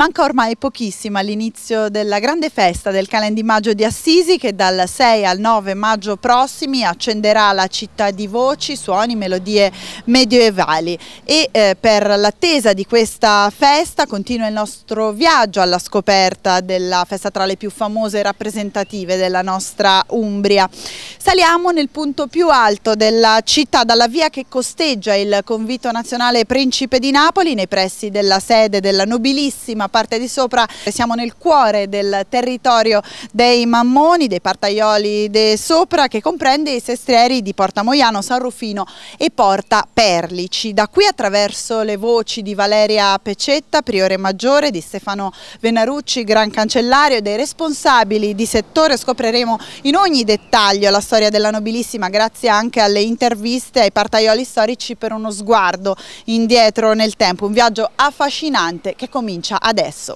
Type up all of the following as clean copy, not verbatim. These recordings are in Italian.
Manca ormai pochissimo all'inizio della grande festa del Calen Maggio di Assisi che dal 6 al 9 maggio prossimi accenderà la città di voci, suoni, melodie medioevali e per l'attesa di questa festa continua il nostro viaggio alla scoperta della festa tra le più famose e rappresentative della nostra Umbria. Saliamo nel punto più alto della città, dalla via che costeggia il Convito Nazionale Principe di Napoli, nei pressi della sede della nobilissima Parte di Sopra. Siamo nel cuore del territorio dei Mammoni, dei Partaioli de Sopra, che comprende i sestrieri di Porta Moiano, San Rufino e Porta Perlici. Da qui, attraverso le voci di Valeria Pecetta, priore maggiore, di Stefano Venarucci, gran cancellario, e dei responsabili di settore, scopriremo in ogni dettaglio la storia della nobilissima, grazie anche alle interviste ai partaioli storici, per uno sguardo indietro nel tempo, un viaggio affascinante che comincia adesso.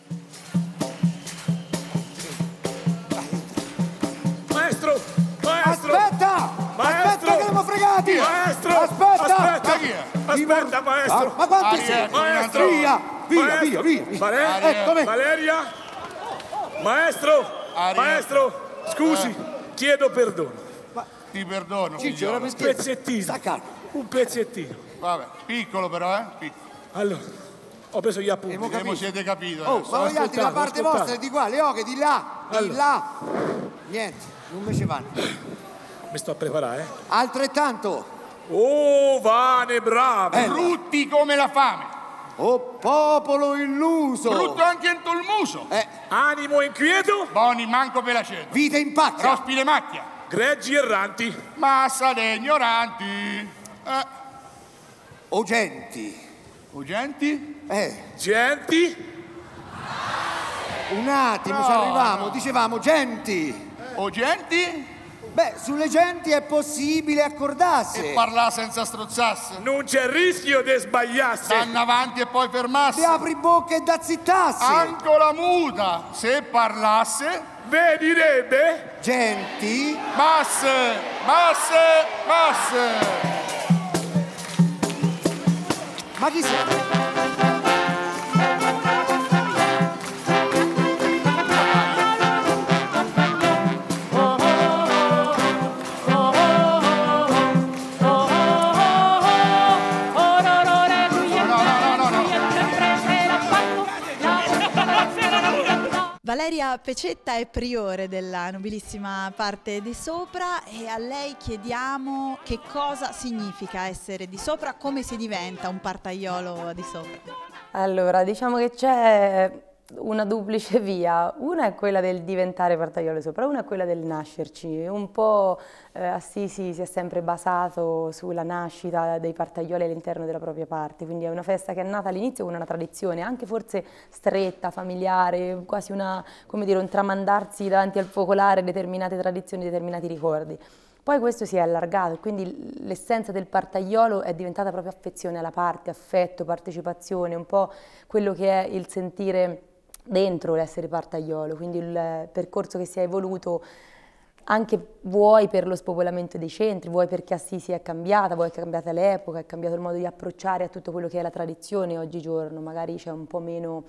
Maestro! Aspetta! Maestro! Aspetta che siamo fregati! Maestro! Aspetta! Aspetta, maestro! Ma quanti siete? Maestro! Via! Eccomi! Valeria! Maestro! Maestro! Scusi, chiedo perdono. Ti perdono, Ciccio, figliolo. Un pezzettino. Sta calmo. Un pezzettino. Vabbè, piccolo però, Piccolo. Allora, ho preso gli appunti. Vediamo se siete capito. Oh, ma voi altri la parte ascoltato. vostra è di qua, le oche di là, di Allora. là. Niente, non me ci vanno. Mi sto a preparare. Altrettanto. Oh, vane, bravo! Brutti come la fame. Oh popolo illuso. Brutto anche in il muso. Animo inquieto, Boni manco per la cena. Vite in pacchia. Rospi le macchia. greggi erranti. Massa degli ignoranti. O genti. Ugenti? Genti, Un attimo, No, ci arrivamo. no. Dicevamo genti. Ugenti? Beh, sulle genti è possibile accordarsi. E parla senza strozzarsi. non c'è rischio di sbagliarsi. Stanno avanti e poi fermarsi. Ti apri bocca e da zittarsi. Ancora muta. Se parlasse, Vedirebbe Genti. basse, basse, basse. Ma chi siete? Valeria Pecetta è priore della nobilissima Parte di Sopra e a lei chiediamo che cosa significa essere di Sopra, come si diventa un partaiolo di Sopra. Allora, diciamo che c'è una duplice via, una è quella del diventare partaiolo sopra, una è quella del nascerci. Un po' Assisi si è sempre basato sulla nascita dei partaioli all'interno della propria parte, quindi è una festa che è nata all'inizio con una tradizione anche forse stretta, familiare, quasi una, come dire, un tramandarsi davanti al focolare determinate tradizioni, determinati ricordi. Poi questo si è allargato, quindi l'essenza del partaiolo è diventata proprio affezione alla parte, affetto, partecipazione, un po' quello che è il sentire dentro l'essere partaiolo, quindi il percorso che si è evoluto anche vuoi per lo spopolamento dei centri, vuoi perché Assisi è cambiata, vuoi che è cambiata l'epoca, è cambiato il modo di approcciare a tutto quello che è la tradizione oggigiorno, magari c'è un po' meno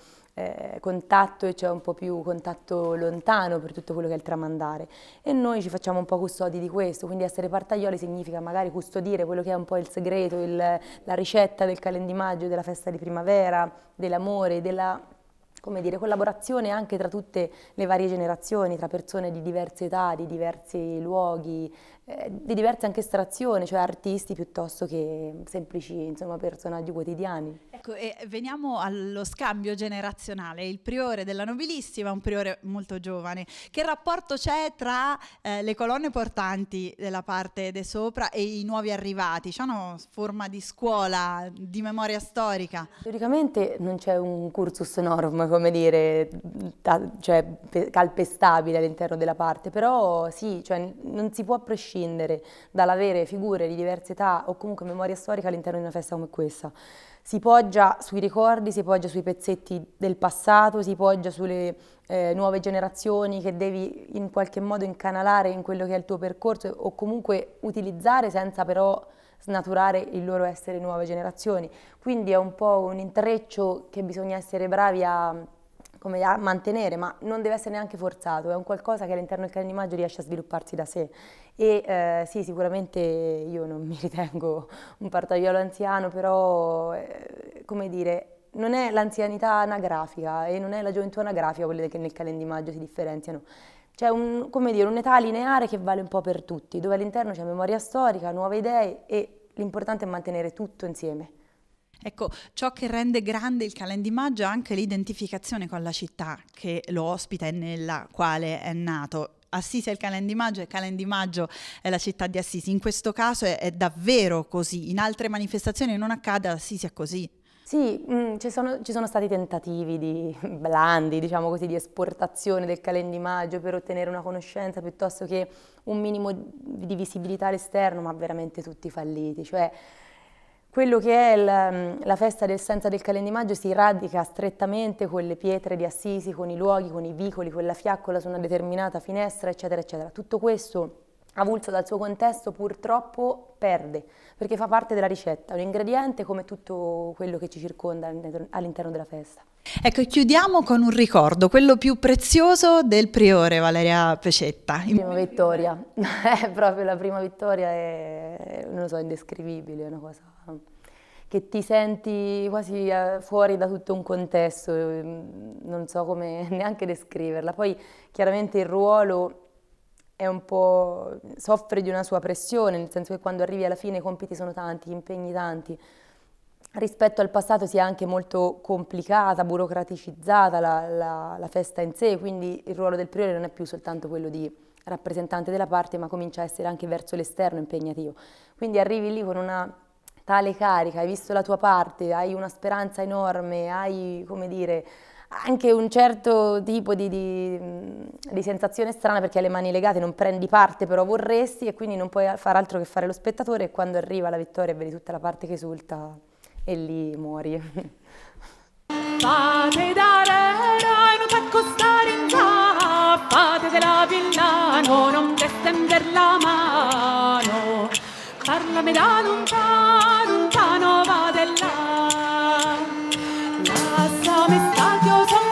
contatto e c'è un po' più contatto lontano per tutto quello che è il tramandare e noi ci facciamo un po' custodi di questo, quindi essere partaioli significa magari custodire quello che è un po' il segreto, la ricetta del Calen di Maggio, della festa di primavera, dell'amore, della, come dire, collaborazione anche tra tutte le varie generazioni, tra persone di diverse età, di diversi luoghi, di diverse anche estrazioni, cioè artisti piuttosto che semplici, insomma, personaggi quotidiani. Ecco, e veniamo allo scambio generazionale. Il priore della nobilissima, un priore molto giovane. Che rapporto c'è tra le colonne portanti della Parte de Sopra e i nuovi arrivati? C'è una forma di scuola, di memoria storica? Teoricamente non c'è un cursus norm, come dire, cioè calpestabile all'interno della parte, però sì, cioè non si può prescindere dall'avere figure di diverse età o comunque memoria storica all'interno di una festa come questa. Si poggia sui ricordi, si poggia sui pezzetti del passato, si poggia sulle nuove generazioni che devi in qualche modo incanalare in quello che è il tuo percorso o comunque utilizzare senza però snaturare il loro essere nuove generazioni. Quindi è un po' un intreccio che bisogna essere bravi a mantenere, ma non deve essere neanche forzato, è un qualcosa che all'interno del Calendario di Maggio riesce a svilupparsi da sé. E sì, sicuramente io non mi ritengo un partaiolo anziano, però, come dire, non è l'anzianità anagrafica e non è la gioventù anagrafica quelle che nel Calendario di Maggio si differenziano. C'è un'età lineare che vale un po' per tutti, dove all'interno c'è memoria storica, nuove idee e l'importante è mantenere tutto insieme. Ecco, ciò che rende grande il Calendario di Maggio è anche l'identificazione con la città che lo ospita e nella quale è nato. Assisi è il Calendario di Maggio e il Calendario di Maggio è la città di Assisi. In questo caso è davvero così, in altre manifestazioni non accade, ad Assisi è così. Sì, ci sono stati tentativi blandi, diciamo così, di esportazione del Calendario di Maggio per ottenere una conoscenza piuttosto che un minimo di visibilità all'esterno, ma veramente tutti falliti. Cioè, quello che è la festa senza del Calendario di Maggio si radica strettamente con le pietre di Assisi, con i luoghi, con i vicoli, con la fiaccola su una determinata finestra, eccetera, eccetera. Tutto questo, avulso dal suo contesto, purtroppo perde, perché fa parte della ricetta, un ingrediente come tutto quello che ci circonda all'interno della festa. Ecco, chiudiamo con un ricordo, quello più prezioso del priore Valeria Pecetta. La prima vittoria, proprio la prima vittoria è, non lo so, indescrivibile, è una cosa che ti senti quasi fuori da tutto un contesto, non so come neanche descriverla. Poi chiaramente il ruolo è un po', soffre di una sua pressione, nel senso che quando arrivi alla fine i compiti sono tanti, gli impegni tanti. Rispetto al passato si è anche molto complicata, burocraticizzata la festa in sé, quindi il ruolo del priore non è più soltanto quello di rappresentante della parte, ma comincia a essere anche verso l'esterno impegnativo. Quindi arrivi lì con una tale carica, hai visto la tua parte, hai una speranza enorme, hai, come dire, anche un certo tipo di sensazione strana perché hai le mani legate, non prendi parte però vorresti e quindi non puoi fare altro che fare lo spettatore e quando arriva la vittoria e vedi tutta la parte che esulta e lì muori. Fate da re, non t'accostare in già, fate della villano, non te stender la mano, parlami da lontano, lontano va de là, lasciami sta che io son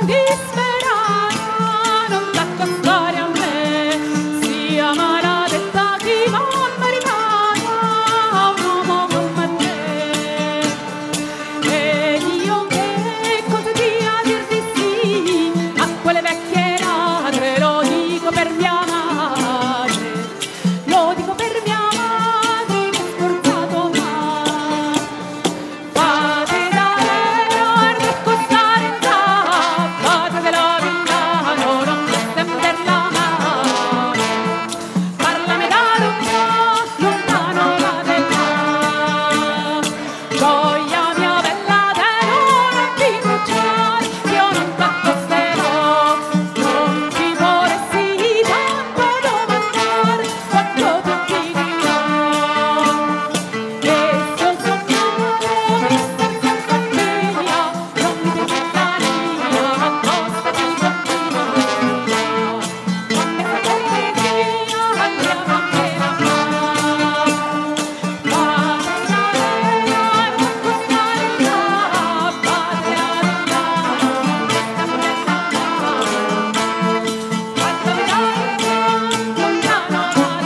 disperata, non t'accostare a me, sia maledetta chi non meritata, un uomo come te, e io che cosa dia dir di sì, a quelle vecchie ladre, lo dico per mia madre, lo dico per mia madre, che sforzato ma, fate da re, non t'accostare in già, fate della villano, non ti stender la mano, parlami da lontano, lontano va de là, gioia mia bella non ti bruciare, io non t'accosterò, non ti vorresti tanto domandare quanto ti dirò, e se io sono mi stai senza mia, non mi devi dare mia, accostati con mia, quando sei via, andiamo anche la fa, fate da re, non t'accostare in già, fate la villano, non ti stender la mano, parlami da lontano va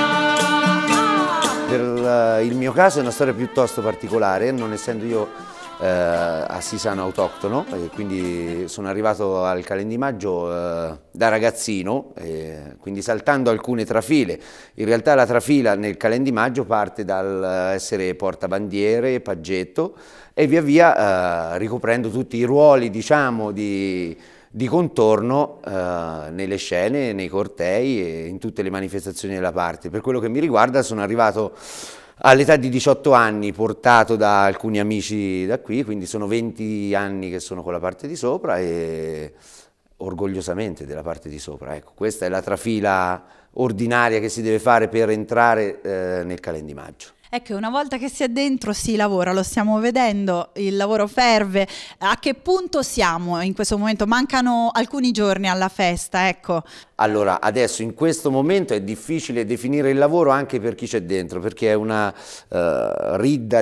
de là. Per il mio caso è una storia piuttosto particolare, non essendo io assisano autoctono, e quindi sono arrivato al Calendario di Maggio da ragazzino, quindi saltando alcune trafile. In realtà la trafila nel Calendario di Maggio parte dal essere portabandiere, paggetto e via via ricoprendo tutti i ruoli, diciamo, di contorno nelle scene, nei cortei e in tutte le manifestazioni della parte. Per quello che mi riguarda sono arrivato all'età di 18 anni, portato da alcuni amici da qui, quindi sono 20 anni che sono con la parte di sopra e orgogliosamente della parte di sopra. Ecco, questa è la trafila ordinaria che si deve fare per entrare nel Calendario di Maggio. Ecco, una volta che si è dentro si lavora, lo stiamo vedendo, il lavoro ferve. A che punto siamo in questo momento? Mancano alcuni giorni alla festa, ecco. Allora, adesso in questo momento è difficile definire il lavoro anche per chi c'è dentro, perché è una ridda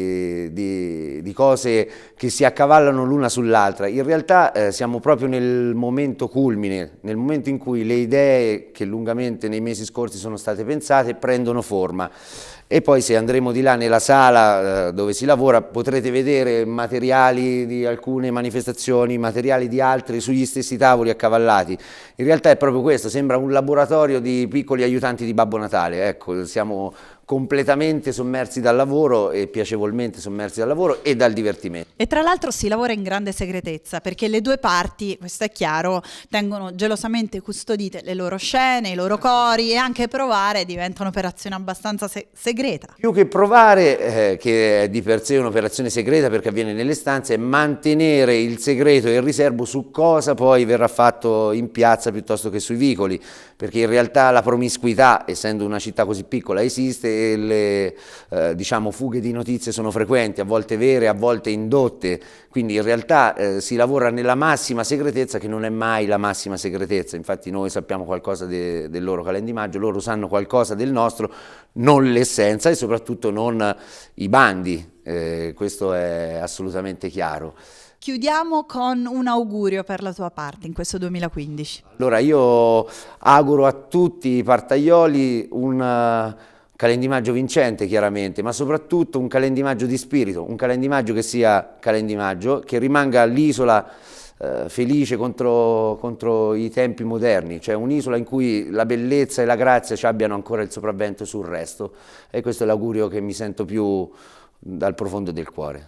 di cose che si accavallano l'una sull'altra. In realtà siamo proprio nel momento culmine, nel momento in cui le idee che lungamente nei mesi scorsi sono state pensate prendono forma. E poi se andremo di là nella sala dove si lavora potrete vedere materiali di alcune manifestazioni, materiali di altre sugli stessi tavoli accavallati. In realtà è proprio questo, sembra un laboratorio di piccoli aiutanti di Babbo Natale, ecco, siamo completamente sommersi dal lavoro e piacevolmente sommersi dal lavoro e dal divertimento. E tra l'altro si lavora in grande segretezza perché le due parti, questo è chiaro, tengono gelosamente custodite le loro scene, i loro cori e anche provare diventa un'operazione abbastanza segreta. Più che provare, che è di per sé un'operazione segreta perché avviene nelle stanze, è mantenere il segreto e il riservo su cosa poi verrà fatto in piazza piuttosto che sui vicoli, perché in realtà la promiscuità, essendo una città così piccola, esiste e le diciamo, fughe di notizie sono frequenti, a volte vere, a volte indotte, quindi in realtà si lavora nella massima segretezza che non è mai la massima segretezza. Infatti noi sappiamo qualcosa del loro calendimaggio, loro sanno qualcosa del nostro, non l'essenza e soprattutto non i bandi, questo è assolutamente chiaro. Chiudiamo con un augurio per la tua parte in questo 2015. Allora io auguro a tutti i partaioli un calendimaggio vincente chiaramente, ma soprattutto un calendimaggio di spirito, un calendimaggio che sia calendimaggio, che rimanga l'isola felice contro i tempi moderni, cioè un'isola in cui la bellezza e la grazia ci abbiano ancora il sopravvento sul resto, e questo è l'augurio che mi sento più dal profondo del cuore.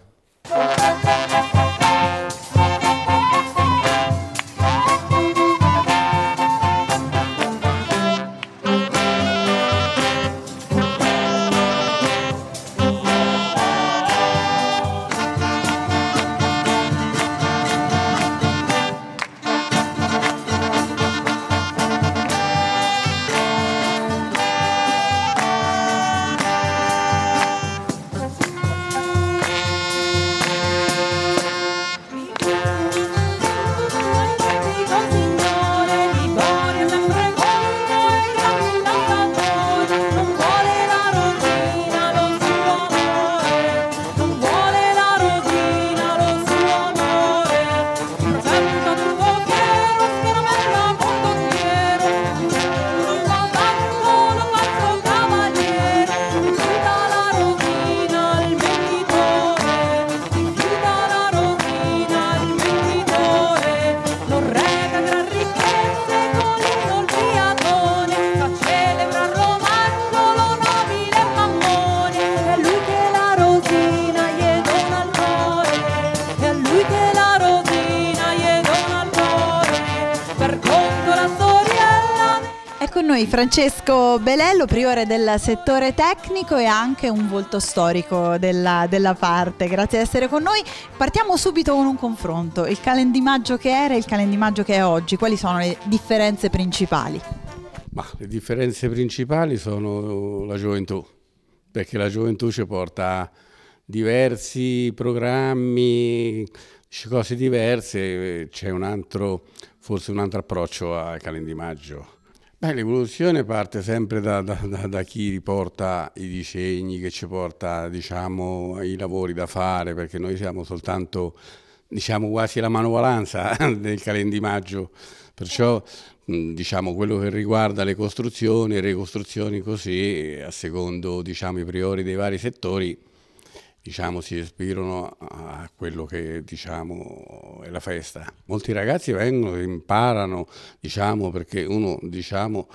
Con noi Francesco Belello, priore del settore tecnico e anche un volto storico della parte. Grazie di essere con noi. Partiamo subito con un confronto. Il calendimaggio che era e il calendimaggio che è oggi, quali sono le differenze principali? Ma le differenze principali sono la gioventù, perché la gioventù ci porta diversi programmi, cose diverse, c'è forse un altro approccio al calendimaggio. L'evoluzione parte sempre da chi riporta i disegni, che ci porta, diciamo, i lavori da fare, perché noi siamo soltanto, diciamo, quasi la manovalanza del calendimaggio, perciò diciamo quello che riguarda le costruzioni e ricostruzioni così, a secondo, diciamo, i priori dei vari settori, diciamo, si ispirano a quello che, diciamo, è la festa. Molti ragazzi vengono, imparano, diciamo, perché uno, diciamo,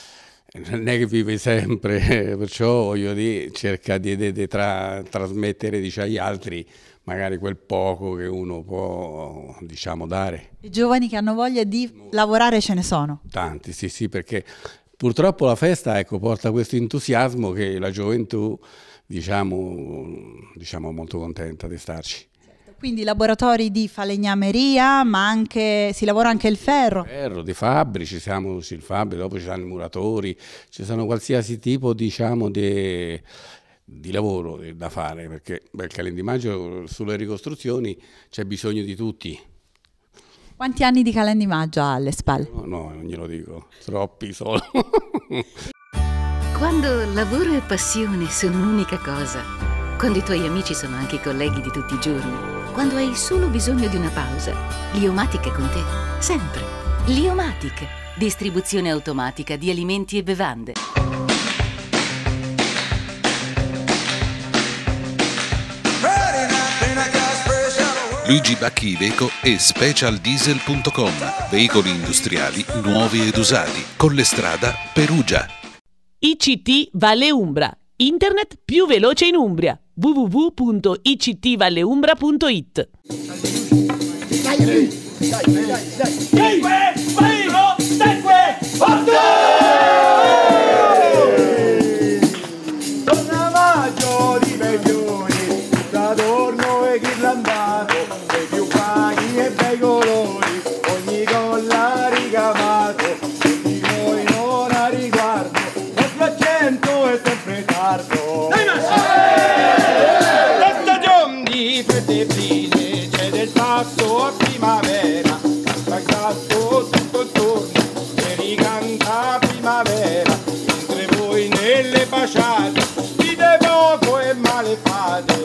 non è che vive sempre, perciò voglio dire, cerca di trasmettere, diciamo, agli altri magari quel poco che uno può, diciamo, dare. I giovani che hanno voglia di lavorare ce ne sono? Tanti, sì, perché purtroppo la festa, ecco, porta questo entusiasmo che la gioventù, diciamo molto contenta di starci. Quindi laboratori di falegnameria, ma anche si lavora anche il ferro. Ferro, di fabbri, ci siamo il fabbri, dopo ci sono i muratori, ci sono qualsiasi tipo, diciamo, di di lavoro da fare, perché il Calend di Maggio sulle ricostruzioni c'è bisogno di tutti. Quanti anni di Calend di Maggio ha alle spalle? No, non glielo dico, troppi solo. Quando lavoro e passione sono un'unica cosa, quando i tuoi amici sono anche i colleghi di tutti i giorni, quando hai solo bisogno di una pausa, Liomatic è con te, sempre. Liomatic, distribuzione automatica di alimenti e bevande. Luigi Bacchi Iveco e specialdiesel.com, veicoli industriali nuovi ed usati, Collestrada, Perugia. ICT Valle Umbra, internet più veloce in Umbria, www.ictvalleumbra.it. Torna maggio di milioni, d'adorno e ghirlandato, dei più paghi e bei colori, ogni colla ricamato, di noi non ha riguardo, nostro cento è sempre tardo. La stagione di fredde brine, c'è del passo a primavera, canta il gatto tutto intorno, e ricanta primavera, mentre voi nelle baciate, dite poco e male fate.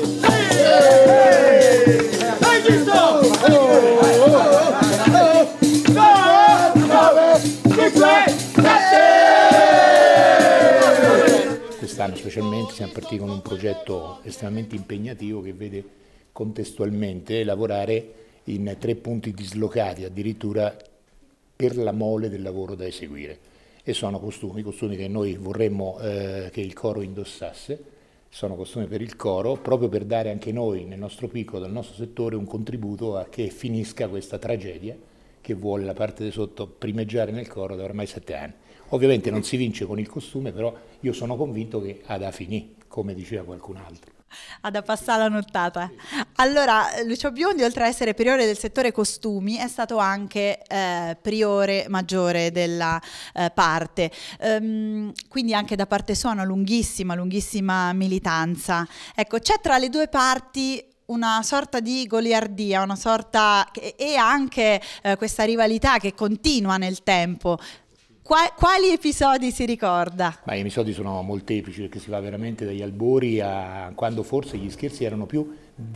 Quest'anno specialmente siamo partiti con un progetto estremamente impegnativo che vede contestualmente lavorare in 3 punti dislocati addirittura per la mole del lavoro da eseguire, e sono costumi che noi vorremmo che il coro indossasse. Sono costumi per il coro, proprio per dare anche noi nel nostro piccolo, dal nostro settore, un contributo a che finisca questa tragedia che vuole la parte di sotto primeggiare nel coro da ormai 7 anni. Ovviamente non si vince con il costume, però io sono convinto che ha da finì, come diceva qualcun altro. Ha da passare la nottata. Allora, Lucio Biondi, oltre ad essere priore del settore costumi, è stato anche priore maggiore della parte, quindi anche da parte sua una lunghissima militanza. Ecco, c'è tra le due parti una sorta di goliardia, una sorta e anche questa rivalità che continua nel tempo. Quali episodi si ricorda? Ma gli episodi sono molteplici, perché si va veramente dagli albori a quando forse gli scherzi erano più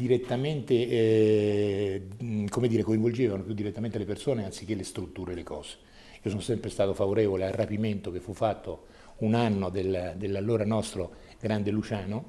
direttamente, coinvolgevano più direttamente le persone anziché le strutture e le cose. Io sono sempre stato favorevole al rapimento che fu fatto un anno dell'allora nostro grande Luciano,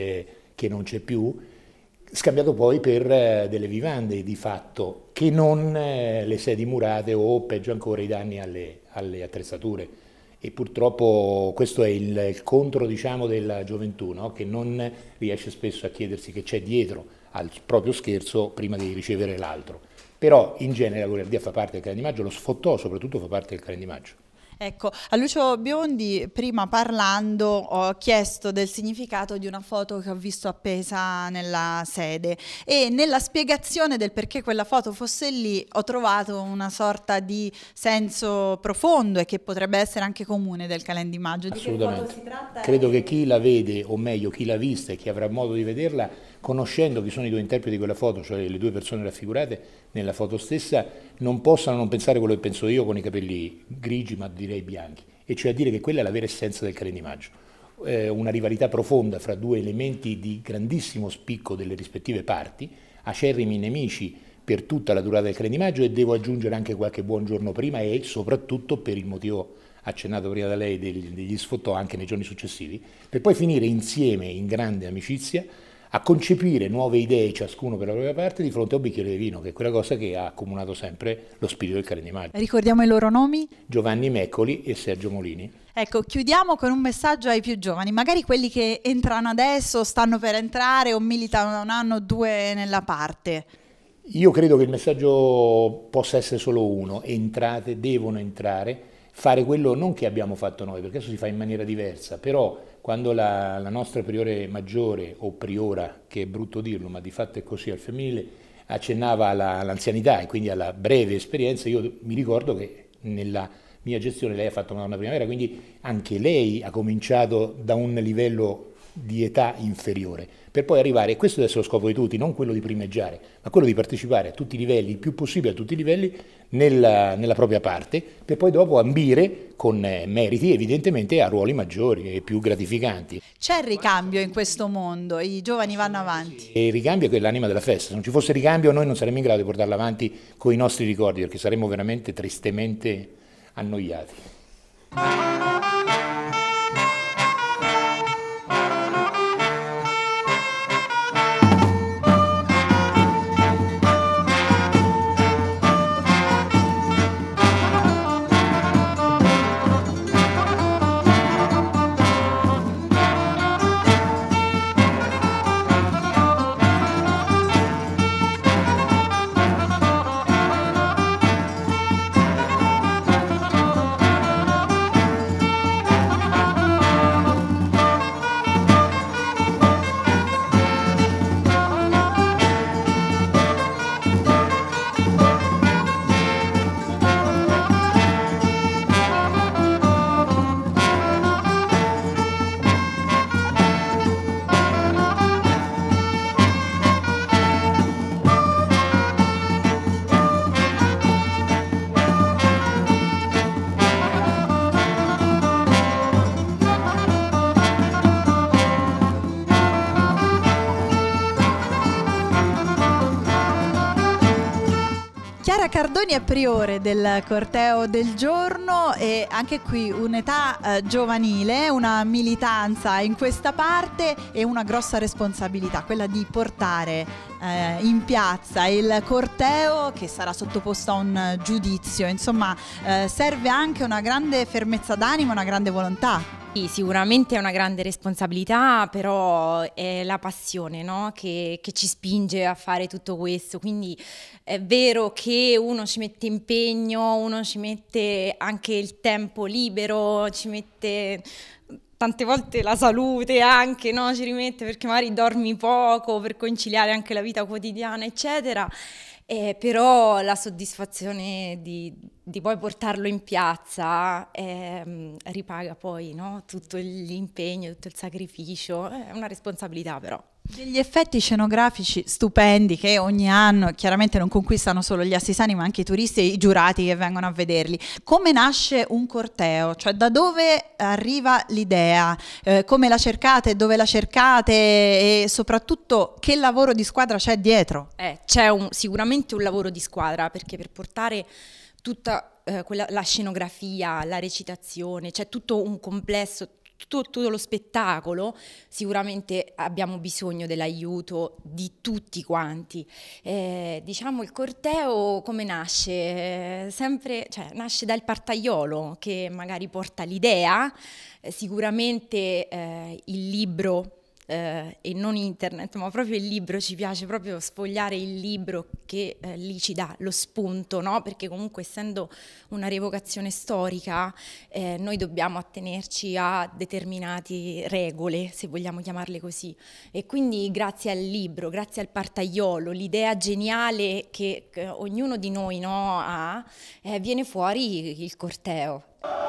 che non c'è più, scambiato poi per delle vivande di fatto, che non le sedi murate o peggio ancora i danni alle attrezzature. E purtroppo questo è il contro, diciamo, della gioventù, no? Che non riesce spesso a chiedersi che c'è dietro al proprio scherzo prima di ricevere l'altro. Però in genere la goliardia fa parte del Calend di Maggio, lo sfottò soprattutto fa parte del Calend di Maggio. Ecco, a Lucio Biondi, prima parlando, ho chiesto del significato di una foto che ho visto appesa nella sede, e nella spiegazione del perché quella foto fosse lì ho trovato una sorta di senso profondo e che potrebbe essere anche comune del Calend di Maggio. Assolutamente. Di che foto si tratta? Credo che chi la vede, o meglio chi l'ha vista e chi avrà modo di vederla, conoscendo chi sono i due interpreti di quella foto, cioè le due persone raffigurate nella foto stessa, non possano non pensare quello che penso io, con i capelli grigi, ma direi bianchi, e cioè a dire che quella è la vera essenza del Calend di Maggio. Una rivalità profonda fra due elementi di grandissimo spicco delle rispettive parti, acerrimi nemici per tutta la durata del Calend di Maggio, e devo aggiungere anche qualche buon giorno prima, e soprattutto per il motivo accennato prima da lei degli sfottò anche nei giorni successivi, per poi finire insieme in grande amicizia a concepire nuove idee, ciascuno per la propria parte, di fronte a un bicchiere di vino, che è quella cosa che ha accomunato sempre lo spirito del Calend di Maggio. Ricordiamo i loro nomi? Giovanni Meccoli e Sergio Molini. Ecco, chiudiamo con un messaggio ai più giovani, magari quelli che entrano adesso, stanno per entrare o militano da un anno o due nella parte. Io credo che il messaggio possa essere solo uno: entrate, devono entrare, fare quello non che abbiamo fatto noi, perché adesso si fa in maniera diversa, però quando la nostra priore maggiore, o priora, che è brutto dirlo, ma di fatto è così al femminile, accennava all'anzianità e quindi alla breve esperienza, io mi ricordo che nella mia gestione lei ha fatto Madonna Primavera, quindi anche lei ha cominciato da un livello di età inferiore, per poi arrivare, e questo deve essere lo scopo di tutti, non quello di primeggiare, ma quello di partecipare a tutti i livelli, il più possibile a tutti i livelli, nella propria parte, per poi dopo ambire con meriti evidentemente a ruoli maggiori e più gratificanti. C'è ricambio in questo mondo, i giovani vanno avanti. E il ricambio è l'anima della festa, se non ci fosse ricambio noi non saremmo in grado di portarla avanti con i nostri ricordi, perché saremmo veramente tristemente annoiati. Chiara Cardoni è priore del corteo del giorno e anche qui un'età giovanile, una militanza in questa parte e una grossa responsabilità, quella di portare in piazza il corteo che sarà sottoposto a un giudizio. Insomma, serve anche una grande fermezza d'animo, una grande volontà. Sì, sicuramente è una grande responsabilità, però è la passione, no? che ci spinge a fare tutto questo, quindi è vero che uno ci mette impegno, uno ci mette anche il tempo libero, ci mette tante volte la salute anche, no? Ci rimette perché magari dormi poco per conciliare anche la vita quotidiana, eccetera. Però la soddisfazione di poi portarlo in piazza ripaga poi, no? Tutto l'impegno, tutto il sacrificio, è una responsabilità però. Degli effetti scenografici stupendi che ogni anno chiaramente non conquistano solo gli assisani ma anche i turisti e i giurati che vengono a vederli. Come nasce un corteo? Cioè da dove arriva l'idea? Come la cercate? Dove la cercate? E soprattutto che lavoro di squadra c'è dietro? C'è sicuramente un lavoro di squadra, perché per portare tutta la scenografia, la recitazione, c'è tutto un complesso, tutto lo spettacolo, sicuramente abbiamo bisogno dell'aiuto di tutti quanti. Diciamo il corteo come nasce? Nasce dal partaiolo che magari porta l'idea, sicuramente il libro e non internet, ma proprio il libro, ci piace proprio sfogliare il libro che lì ci dà lo spunto, no? Perché comunque essendo una rievocazione storica noi dobbiamo attenerci a determinate regole, se vogliamo chiamarle così, e quindi grazie al libro, grazie al partaiolo, l'idea geniale che ognuno di noi, no, ha, viene fuori il corteo.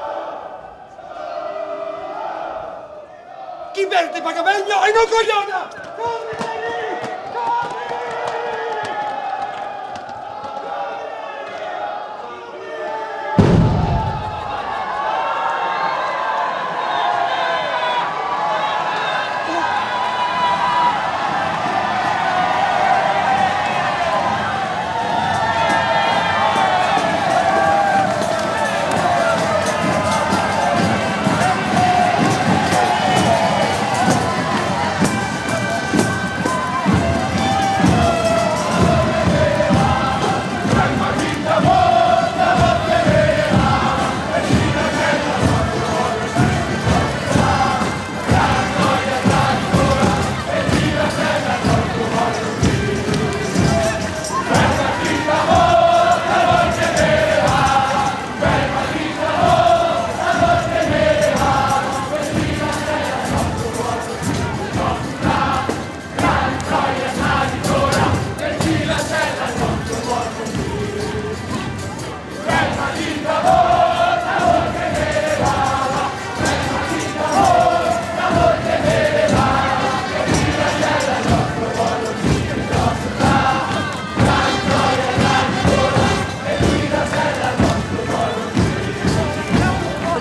Chi verde paga meglio e non cogliona!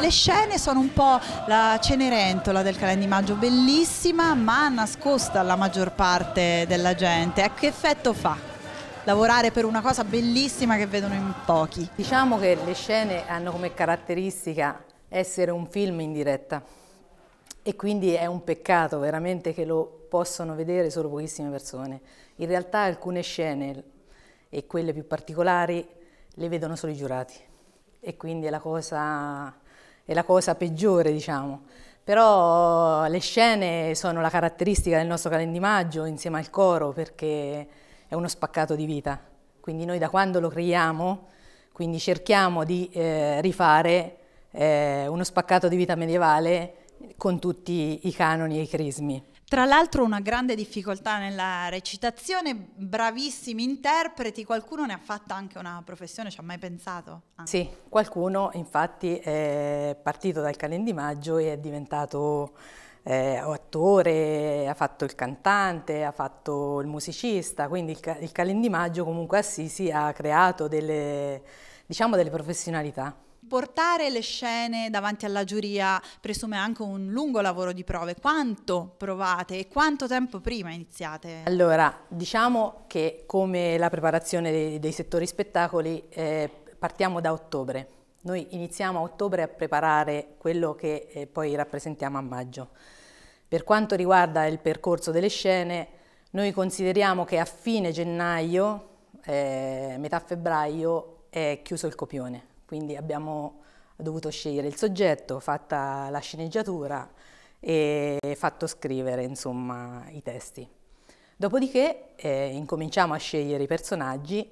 scene sono un po' la Cenerentola del Calend di Maggio, bellissima ma nascosta alla maggior parte della gente. Che effetto fa lavorare per una cosa bellissima che vedono in pochi? Diciamo che le scene hanno come caratteristica essere un film in diretta e quindi è un peccato veramente che lo possono vedere solo pochissime persone. In realtà alcune scene, e quelle più particolari, le vedono solo i giurati e quindi è la cosa peggiore, diciamo. Però le scene sono la caratteristica del nostro Calend di Maggio insieme al coro, perché è uno spaccato di vita. Quindi noi da quando lo creiamo, quindi cerchiamo di rifare uno spaccato di vita medievale con tutti i canoni e i crismi. Tra l'altro una grande difficoltà nella recitazione, bravissimi interpreti, qualcuno ne ha fatta anche una professione, ci ha mai pensato? Sì, qualcuno infatti è partito dal Calend di Maggio e è diventato attore, ha fatto il cantante, ha fatto il musicista, quindi il Calend di Maggio comunque Assisi ha creato delle professionalità. Portare le scene davanti alla giuria presume anche un lungo lavoro di prove. Quanto provate e quanto tempo prima iniziate? Allora, diciamo che come la preparazione dei settori spettacoli partiamo da ottobre. Noi iniziamo a ottobre a preparare quello che poi rappresentiamo a maggio. Per quanto riguarda il percorso delle scene, noi consideriamo che a fine gennaio, metà febbraio, è chiuso il copione. Quindi abbiamo dovuto scegliere il soggetto, fatta la sceneggiatura e fatto scrivere, insomma, i testi. Dopodiché incominciamo a scegliere i personaggi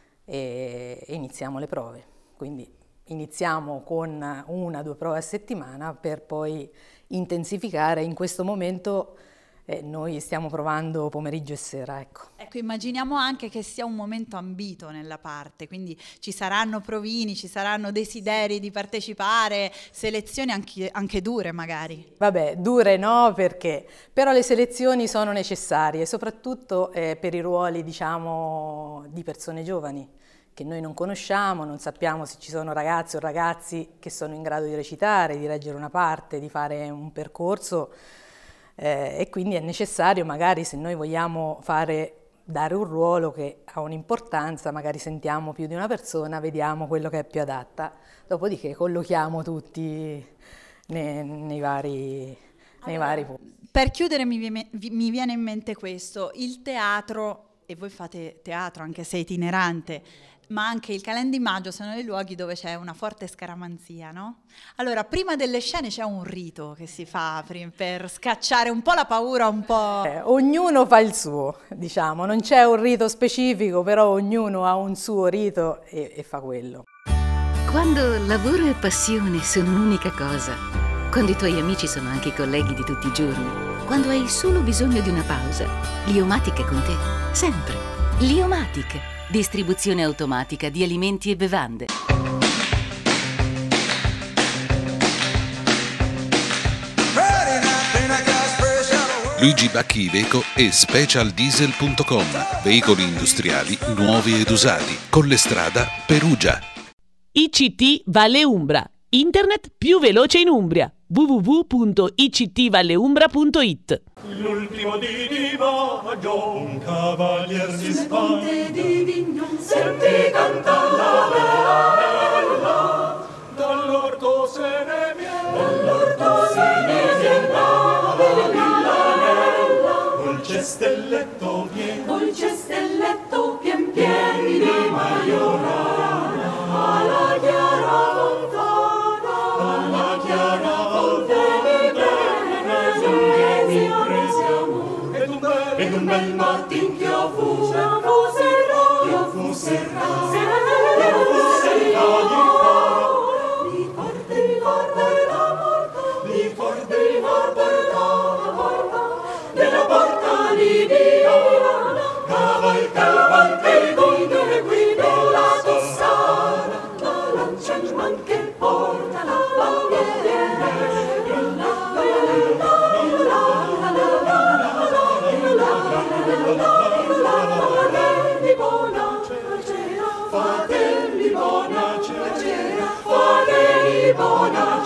e iniziamo le prove. Quindi iniziamo con 1 o 2 prove a settimana per poi intensificare. In questo momento noi stiamo provando pomeriggio e sera, ecco. Ecco, immaginiamo anche che sia un momento ambito nella parte, quindi ci saranno provini, ci saranno desideri di partecipare, selezioni anche dure magari. Vabbè, dure no, perché però le selezioni sono necessarie, soprattutto per i ruoli, diciamo, di persone giovani, che noi non conosciamo, non sappiamo se ci sono ragazzi o ragazzi che sono in grado di recitare, di reggere una parte, di fare un percorso. E quindi è necessario, magari se noi vogliamo dare un ruolo che ha un'importanza, magari sentiamo più di una persona, vediamo quello che è più adatta, dopodiché collochiamo tutti nei vari punti. Per chiudere mi viene in mente questo, il teatro, e voi fate teatro anche se itinerante, ma anche il Calend di Maggio sono dei luoghi dove c'è una forte scaramanzia, no? Allora, prima delle scene c'è un rito che si fa per scacciare un po' la paura, un po'... Ognuno fa il suo, diciamo, non c'è un rito specifico, però ognuno ha un suo rito e fa quello. Quando lavoro e passione sono un'unica cosa, quando i tuoi amici sono anche i colleghi di tutti i giorni, quando hai solo bisogno di una pausa, Liomatic è con te, sempre. Liomatic. Distribuzione automatica di alimenti e bevande. Luigi Bacchi Iveco e specialdiesel.com. Veicoli industriali nuovi ed usati. Collestrada Perugia. ICT Valle Umbra. Internet più veloce in Umbria. www.ictvaleumbra.it. L'ultimo di maggio un cavalier si spagna, senti canta la bella, dall'orto se ne viene la villanella, col cestelletto pien pien di maiorana, alla chiara ed un bel mattin che io fu serrà di forte la porta della porta liviana, cavalcavante il guide la tossana, la lancia in man che porta la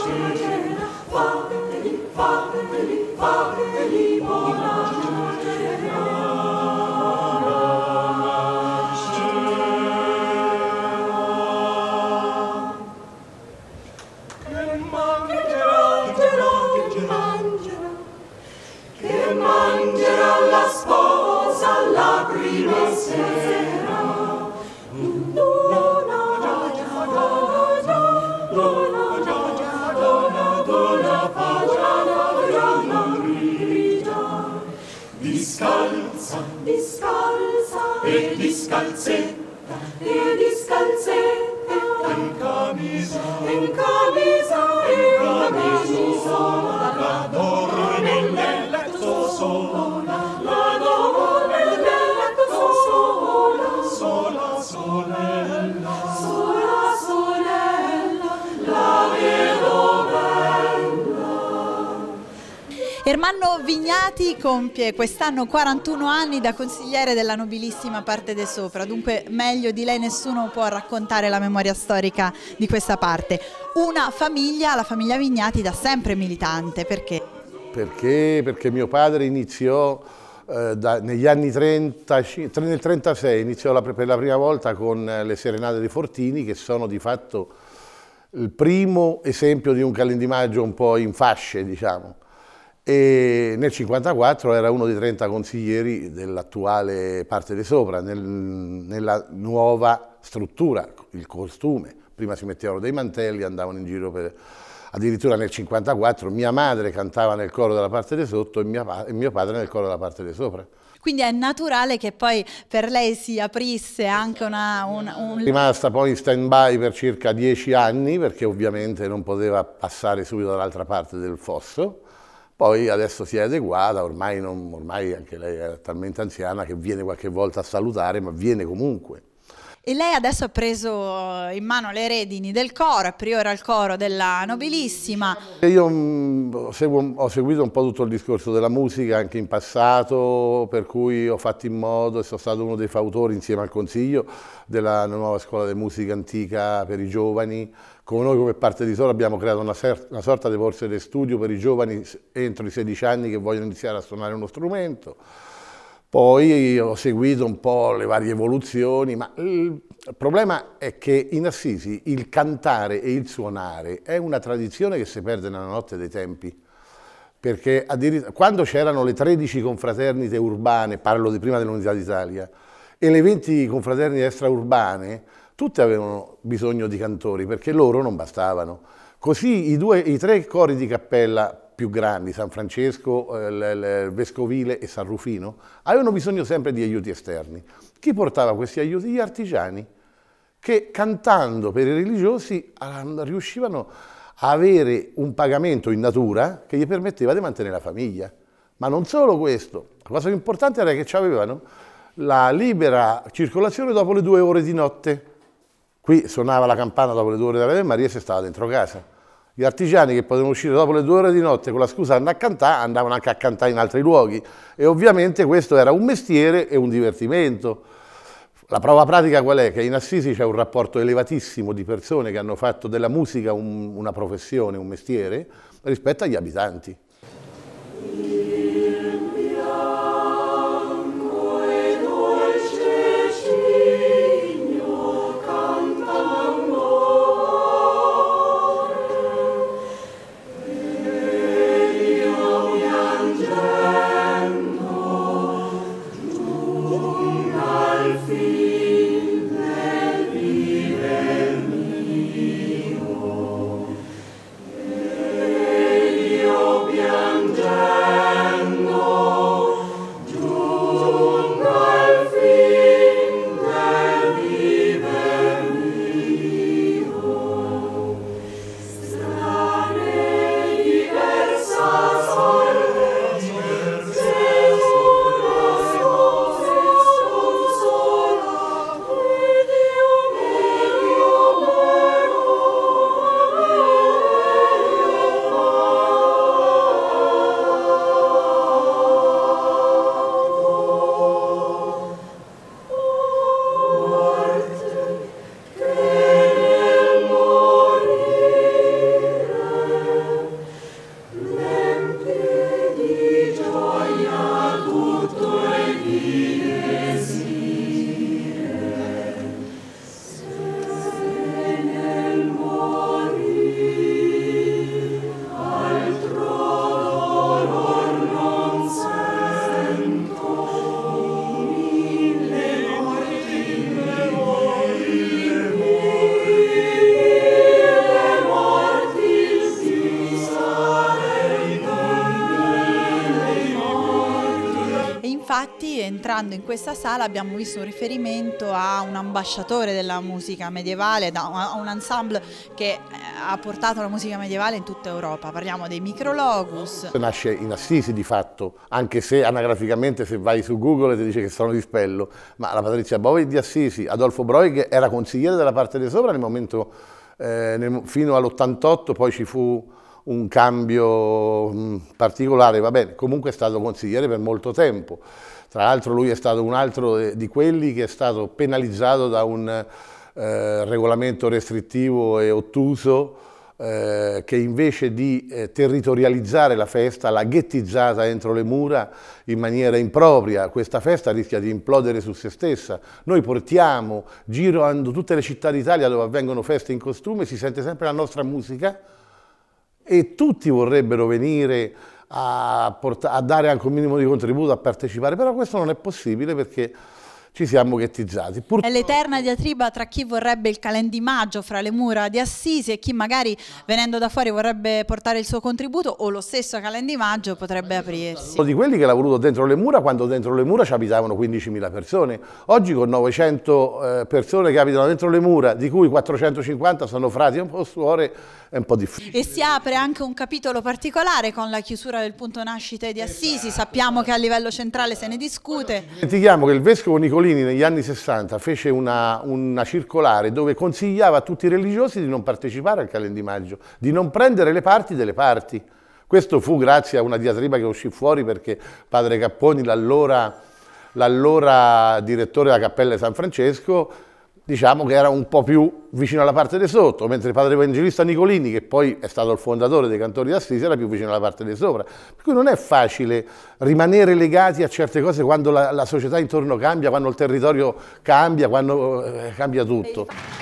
Discalza, discalza e discalzetta, e discalzetta, in camicia, in camicia, e camicia sola, dorme nel letto sola, la dorme nel letto sola, sola sorella, sola sorella, la vedovella. Ermanno Vignati compie quest'anno 41 anni da consigliere della nobilissima Parte de Sopra, dunque meglio di lei nessuno può raccontare la memoria storica di questa parte. Una famiglia, la famiglia Vignati, da sempre militante, perché? Perché mio padre iniziò negli anni 30, nel 1936, iniziò per la prima volta con le Serenate dei Fortini, che sono di fatto il primo esempio di un calendimaggio un po' in fasce, diciamo. E nel 1954 era uno dei 30 consiglieri dell'attuale Parte de Sopra, nella nuova struttura, il costume. Prima si mettevano dei mantelli, andavano in giro per... Addirittura nel 1954 mia madre cantava nel coro della Parte de Sotto e mio padre nel coro della Parte de Sopra. Quindi è naturale che poi per lei si aprisse anche Rimasta poi in stand-by per circa 10 anni, perché ovviamente non poteva passare subito dall'altra parte del fosso. Poi adesso si è adeguata, ormai anche lei è talmente anziana che viene qualche volta a salutare, ma viene comunque. E lei adesso ha preso in mano le redini del coro, è priore al coro della Nobilissima. Io ho seguito un po' tutto il discorso della musica anche in passato, per cui ho fatto in modo, e sono stato uno dei fautori insieme al Consiglio della nuova scuola di musica antica per i giovani. Come noi come Parte di Sopra abbiamo creato una sorta di borse di studio per i giovani entro i 16 anni che vogliono iniziare a suonare uno strumento. Poi ho seguito un po' le varie evoluzioni, ma il problema è che in Assisi il cantare e il suonare è una tradizione che si perde nella notte dei tempi. Perché quando c'erano le 13 confraternite urbane, parlo di prima dell'Unità d'Italia, e le 20 confraternite extraurbane, tutte avevano bisogno di cantori, perché loro non bastavano. Così i 3 cori di cappella più grandi, San Francesco, il Vescovile e San Rufino, avevano bisogno sempre di aiuti esterni. Chi portava questi aiuti? Gli artigiani, che cantando per i religiosi riuscivano a avere un pagamento in natura che gli permetteva di mantenere la famiglia. Ma non solo questo, la cosa più importante era che avevano la libera circolazione dopo le 2 ore di notte. Qui suonava la campana dopo le 2 ore dell'Ave Maria e si stava dentro casa. Gli artigiani che potevano uscire dopo le 2 ore di notte con la scusa di andare a cantare, andavano anche a cantare in altri luoghi. E ovviamente questo era un mestiere e un divertimento. La prova pratica qual è? Che in Assisi c'è un rapporto elevatissimo di persone che hanno fatto della musica una professione, un mestiere, rispetto agli abitanti. Io entrando in questa sala abbiamo visto un riferimento a un ambasciatore della musica medievale, a un ensemble che ha portato la musica medievale in tutta Europa. Parliamo dei Micrologus. Nasce in Assisi di fatto, anche se anagraficamente se vai su Google ti dice che sono di Spello, ma la Patrizia Bove di Assisi, Adolfo Broig era consigliere della parte di sopra nel momento, fino all'88, poi ci fu un cambio particolare, va bene, comunque è stato consigliere per molto tempo. Tra l'altro lui è stato un altro di quelli che è stato penalizzato da un regolamento restrittivo e ottuso che invece di territorializzare la festa l'ha ghettizzata entro le mura in maniera impropria. Questa festa rischia di implodere su se stessa. Noi portiamo, girando tutte le città d'Italia dove avvengono feste in costume, si sente sempre la nostra musica, e tutti vorrebbero venire a dare anche un minimo di contributo, a partecipare, però questo non è possibile perché ci siamo ghettizzati. È l'eterna diatriba tra chi vorrebbe il Calendimaggio fra le mura di Assisi e chi magari venendo da fuori vorrebbe portare il suo contributo, o lo stesso Calendimaggio potrebbe aprirsi. Sono di quelli che l'ha voluto dentro le mura, quando dentro le mura ci abitavano 15.000 persone. Oggi con 900 persone che abitano dentro le mura, di cui 450 sono frati e un po' suore, è un po' difficile. E si apre anche un capitolo particolare con la chiusura del punto nascita di Assisi. Sappiamo che a livello centrale se ne discute. Dimentichiamo che il vescovo Nicolini negli anni 60 fece una circolare dove consigliava a tutti i religiosi di non partecipare al Calendimaggio, di non prendere le parti delle parti. Questo fu grazie a una diatriba che uscì fuori perché padre Capponi, l'allora direttore della Cappella di San Francesco, diciamo che era un po' più vicino alla parte di sotto, mentre il padre evangelista Nicolini, che poi è stato il fondatore dei Cantori d'Assisi, era più vicino alla parte di sopra. Per cui non è facile rimanere legati a certe cose quando la società intorno cambia, quando il territorio cambia, quando cambia tutto.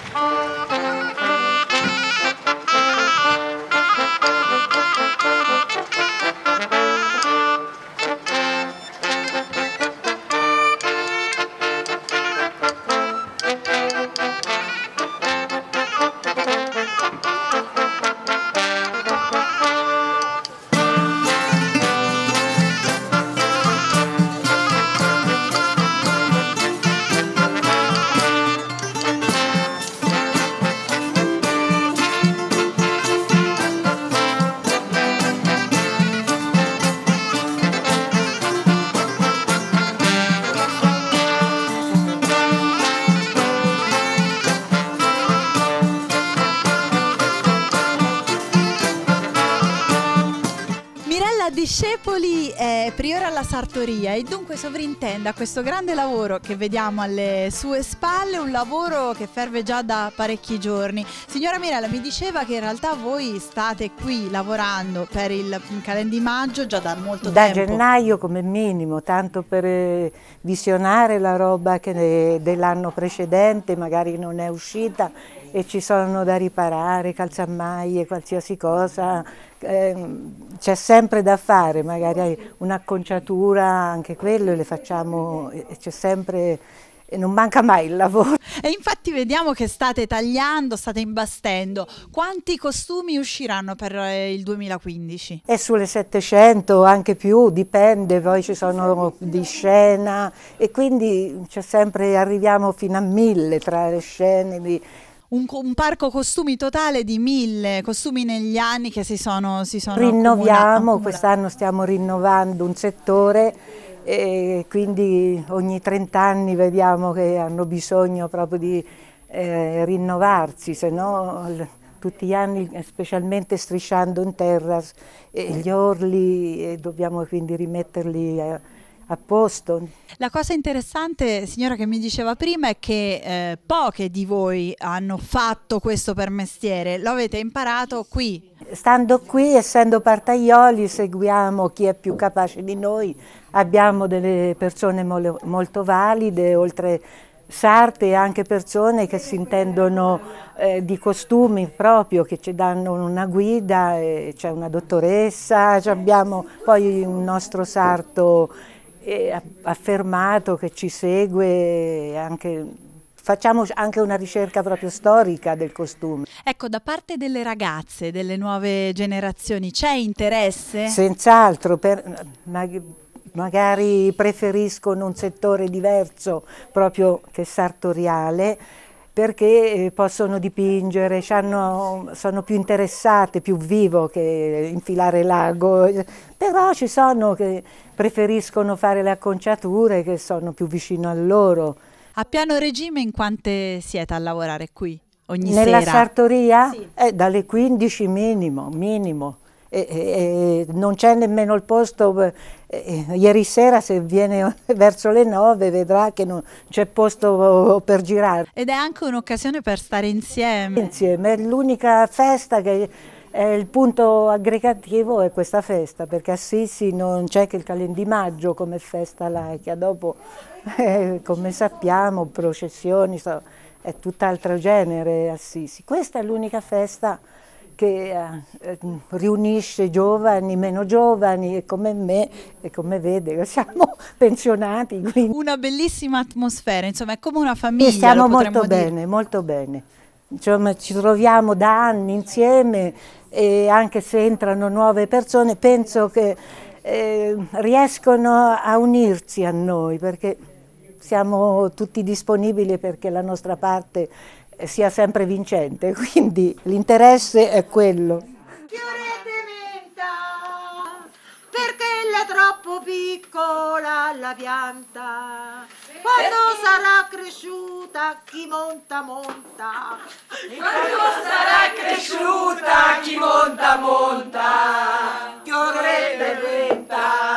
Discepoli è priore alla sartoria e dunque sovrintende a questo grande lavoro che vediamo alle sue spalle, un lavoro che ferve già da parecchi giorni. Signora Mirella, mi diceva che in realtà voi state qui lavorando per il Calendimaggio già da molto tempo. Da gennaio come minimo, tanto per visionare la roba che dell'anno precedente magari non è uscita e ci sono da riparare, calzamaglie, qualsiasi cosa. C'è sempre da fare, magari un'acconciatura, anche quello le facciamo, c'è sempre, non manca mai il lavoro. E infatti vediamo che state tagliando, state imbastendo. Quanti costumi usciranno per il 2015? È sulle 700, anche più, dipende, poi ci sono di scena e quindi c'è sempre, arriviamo fino a 1000 tra le scene. Un parco costumi totale di 1000 costumi negli anni che si sono rinnoviamo, quest'anno stiamo rinnovando un settore e quindi ogni 30 anni vediamo che hanno bisogno proprio di rinnovarsi, se no tutti gli anni, specialmente strisciando in terra, gli orli dobbiamo quindi rimetterli a posto. La cosa interessante, signora, che mi diceva prima è che poche di voi hanno fatto questo per mestiere, lo avete imparato qui. Stando qui, essendo partaioli, seguiamo chi è più capace di noi, abbiamo delle persone molto valide, oltre sarte, anche persone che si intendono di costumi proprio, che ci danno una guida, c'è una dottoressa, abbiamo poi un nostro sarto affermato che ci segue, facciamo anche una ricerca proprio storica del costume. Ecco, da parte delle ragazze, delle nuove generazioni, c'è interesse? Senz'altro, magari preferiscono un settore diverso proprio che sartoriale, perché possono dipingere, sono più interessate, più vivo che infilare l'ago, però ci sono che preferiscono fare le acconciature, che sono più vicino a loro. A piano regime in quante siete a lavorare qui ogni Nella sera? sartoria? Sì. Dalle 15 minimo. Non c'è nemmeno il posto, ieri sera se viene verso le 9 vedrà che non c'è posto per girare. Ed è anche un'occasione per stare insieme. Insieme, è l'unica festa che è il punto aggregativo, è questa festa, perché a Assisi non c'è che il Calendimaggio come festa laica, dopo come sappiamo processioni, è tutt'altro genere Assisi. Questa è l'unica festa che riunisce giovani, meno giovani, e come me, e come vede, siamo pensionati. Quindi. Una bellissima atmosfera, insomma è come una famiglia. Sì, stiamo molto bene, molto bene. Insomma, ci troviamo da anni insieme e anche se entrano nuove persone penso che riescono a unirsi a noi, perché siamo tutti disponibili perché la nostra parte sia sempre vincente, quindi l'interesse è quello. Perché è troppo piccola la pianta, quando sarà cresciuta chi monta monta, quando sarà cresciuta chi monta monta, fiore diventa.